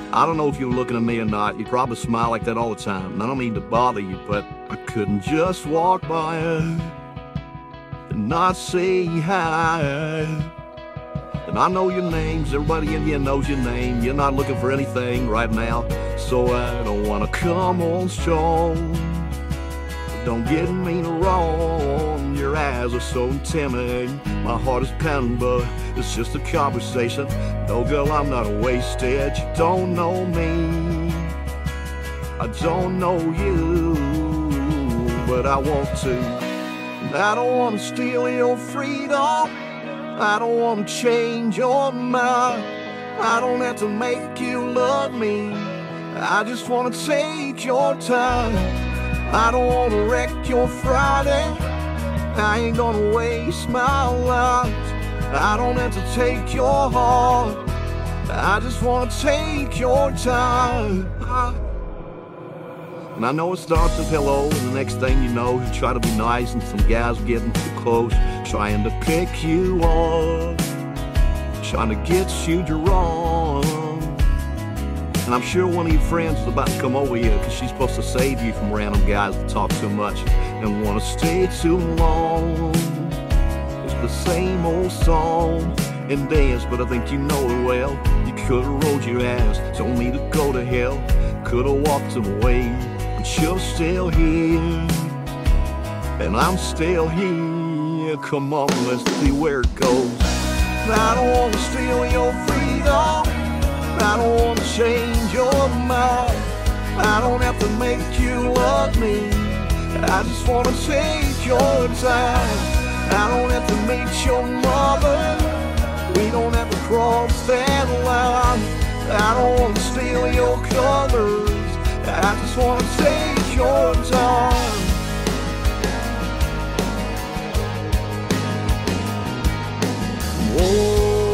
I don't know if you're looking at me or not. You probably smile like that all the time. And I don't mean to bother you, but I couldn't just walk by and not say hi. And I know your names, everybody in here knows your name. You're not looking for anything right now, so I don't wanna come on strong. Don't get me wrong, your eyes are so intimidating. My heart is pounding, but it's just a conversation. No, girl, I'm not wasted. You don't know me, I don't know you, but I want to. And I don't want to steal your freedom, I don't want to change your mind. I don't have to make you love me, I just want to take your time. I don't want to wreck your Friday, I ain't gonna waste my life. I don't have to take your heart, I just want to take your time. And I know it starts with hello, and the next thing you know, you try to be nice, and some guys are getting too close, trying to pick you up, trying to get you drunk. And I'm sure one of your friends is about to come over here, because she's supposed to save you from random guys that talk too much and want to stay too long. It's the same old song and dance, but I think you know it well. You could've rolled your ass, told me to go to hell, could've walked away, but you're still here, and I'm still here. Come on, let's see where it goes. I don't want to steal your freedom, I don't want to change your mind. I don't have to make you love me, I just want to take your time. I don't have to meet your mother, we don't have to cross that line. I don't want to steal your colors, I just want to take your time. Whoa.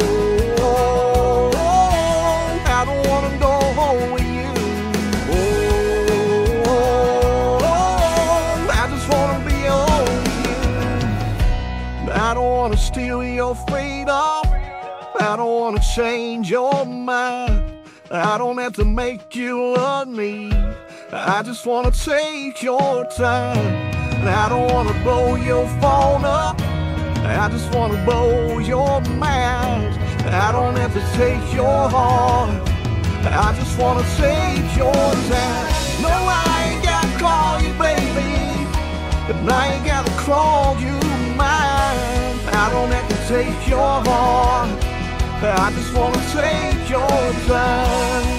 I don't want to steal your freedom, I don't want to change your mind. I don't have to make you love me, I just want to take your time. I don't want to blow your phone up, I just want to blow your mind. I don't have to take your heart, I just want to take your time. No, I ain't got to call you baby, and I ain't got to call you mine. I don't have to take your heart, I just want to take your time.